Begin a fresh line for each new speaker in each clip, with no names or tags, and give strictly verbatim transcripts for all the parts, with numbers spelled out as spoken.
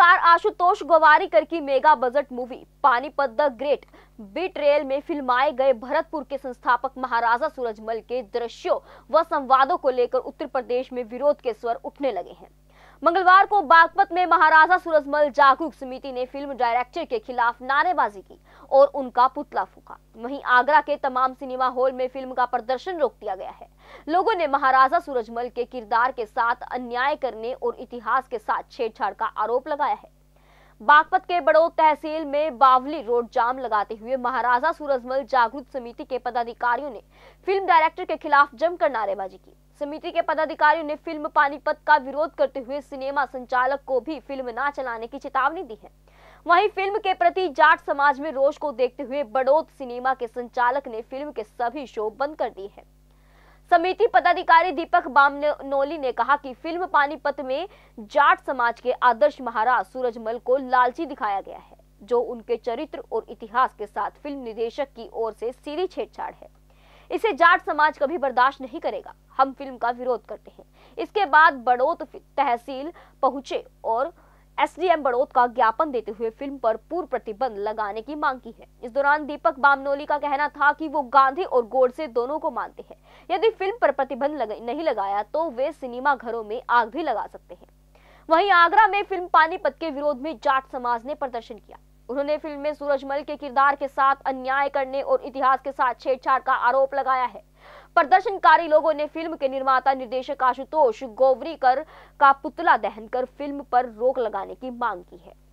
Star Ashutosh Gowariker की mega budget movie Panipat the great betrayal में फिल्माए गए भरतपुर के संस्थापक महाराजा सूरजमल के दृश्यों व संवादों को लेकर उत्तर प्रदेश में विरोध के स्वर उठने लगे हैं। मंगलवार को बागपत में महाराजा सूरजमल जागरूक समिति ने फिल्म डायरेक्टर के खिलाफ नारेबाजी की और उनका पुतला फूंका। वहीं आगरा के तमाम सिनेमा हॉल में फिल्म का प्रदर्शन रोक दिया गया है। लोगों ने महाराजा सूरजमल के किरदार के साथ अन्याय करने और इतिहास के साथ छेड़छाड़ का आरोप लगाया है। बागपत के बड़ौद तहसील में बावली रोड जाम लगाते हुए महाराजा सूरजमल जागरूक समिति के पदाधिकारियों ने फिल्म डायरेक्टर के खिलाफ जमकर नारेबाजी की। समिति के पदाधिकारियों ने फिल्म पानीपत का विरोध करते हुए सिनेमा संचालक को भी फिल्म न चलाने की चेतावनी दी है। वहीं फिल्म के प्रति जाट समाज में रोष को देखते हुए बड़ौद सिनेमा के संचालक ने फिल्म के सभी शो बंद कर दिए हैं। समिति पदाधिकारी दीपक बामनोली ने कहा कि फिल्म पानीपत में जाट समाज के आदर्श महाराज सूरजमल को लालची दिखाया गया है, जो उनके चरित्र और इतिहास के साथ फिल्म निर्देशक की ओर से सीधी छेड़छाड़ है। इसे जाट समाज कभी बर्दाश्त नहीं करेगा। हम फिल्म का विरोध करते हैं। इसके बाद बड़ौद तहसील पहुंचे और एसडीएम बड़ौद का ज्ञापन देते हुए फिल्म पर पूर्ण प्रतिबंध लगाने की मांग की है। इस दौरान दीपक बामनोली का कहना था कि वो गांधी और गोडसे दोनों को मानते हैं। यदि फिल्म पर प्रतिबंध लग, नहीं लगाया तो वे सिनेमा घरों में आग भी लगा सकते हैं। वहीं आगरा में फिल्म पानीपत के विरोध में जाट समाज ने प्रदर्शन किया। उन्होंने फिल्म में सूरजमल के किरदार के साथ अन्याय करने और इतिहास के साथ छेड़छाड़ का आरोप लगाया है। प्रदर्शनकारी लोगों ने फिल्म के निर्माता निर्देशक आशुतोष गोवारिकर का पुतला दहन कर फिल्म पर रोक लगाने की मांग की है।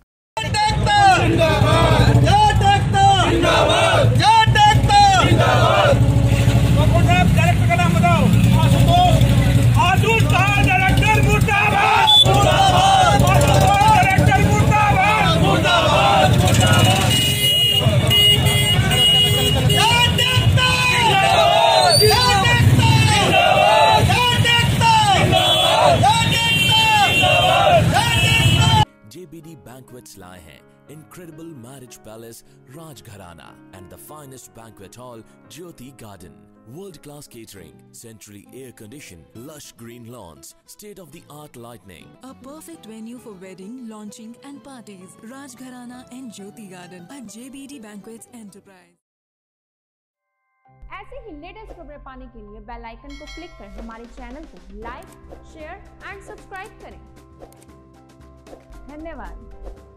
J B D Banquets लाए हैं Incredible Marriage Palace Rajgharana and the finest banquet hall Jyoti Garden. World-class catering, centrally air-conditioned, lush green lawns, state-of-the-art lighting.
A perfect venue for wedding, launching and parties. Rajgharana and Jyoti Garden at J B D Banquets Enterprise.
ऐसे ही latest खबरें पाने के लिए bell icon को click कर हमारे channel को like, share and subscribe करें। धन्यवाद।